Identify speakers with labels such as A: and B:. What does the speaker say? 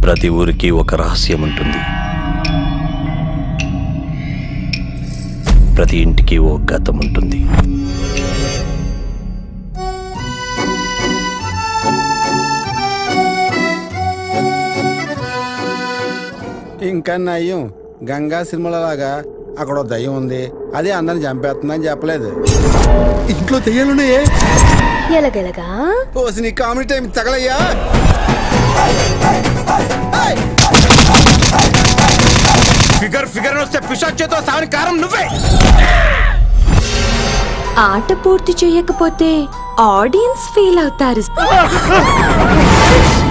A: ప్రతి ఊరికి ఒక రహస్యం ఉంటుంది. ప్రతి ఇంటికి ఓ గతం ఉంటుంది.
B: ఇంకా నయ్యం గంగా సినిమాలలాగా అక్కడ దయ్యం ఉంది, అదే అందరిని చంపేస్తుందని చెప్పలేదు. ఇంట్లో దయ్యాలున్నాయే.
C: ఎలాగెలగా
B: ఓసి నీ కామెడీ టైం తగలయ్యా. ఫిగర్ వస్తే పిశాచ్చేతో సావని కారం నువ్వే.
C: ఆట పూర్తి చేయకపోతే ఆడియన్స్ ఫీల్ అవుతారు.